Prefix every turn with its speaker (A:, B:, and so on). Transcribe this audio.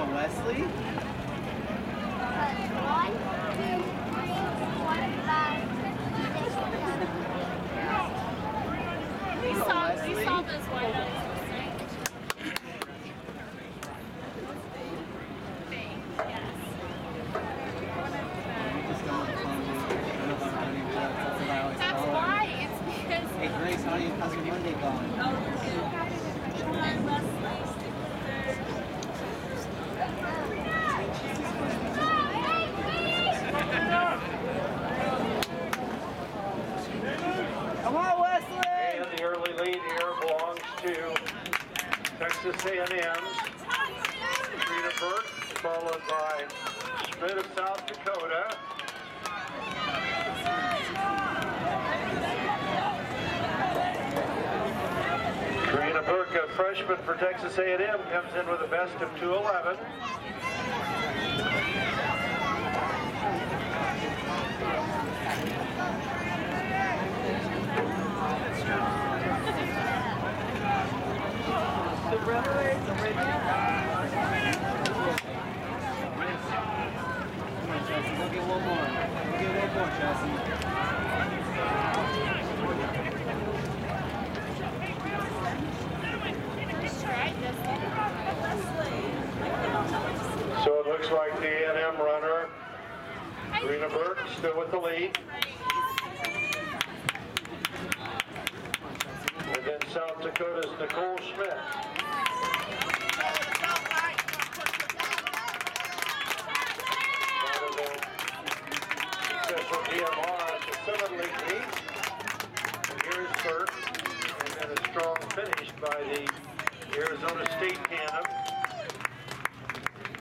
A: Wesley.
B: 1, 2, 3, 4, 5, 6, 7.
C: We saw this one. That's why. It's because.
A: Hey Grace, how are you? How's your Monday going? Come on, Wesley!
D: And the early lead here belongs to Texas A&M's Trina Burke, followed by Schmidt of South Dakota. Trina Burke, a freshman for Texas A&M, comes in with a best of 2:11.
A: The runaway, the red. Come on, Chelsea, go get one more. Go get one more, Chelsea.
D: So it looks like the A&M runner, Trina Burke, still with the lead. And then South Dakota's Nicole Schmidt. Part of the successful DMR to 7-8. And here's Burke. And then a strong finish by the Arizona State tandem.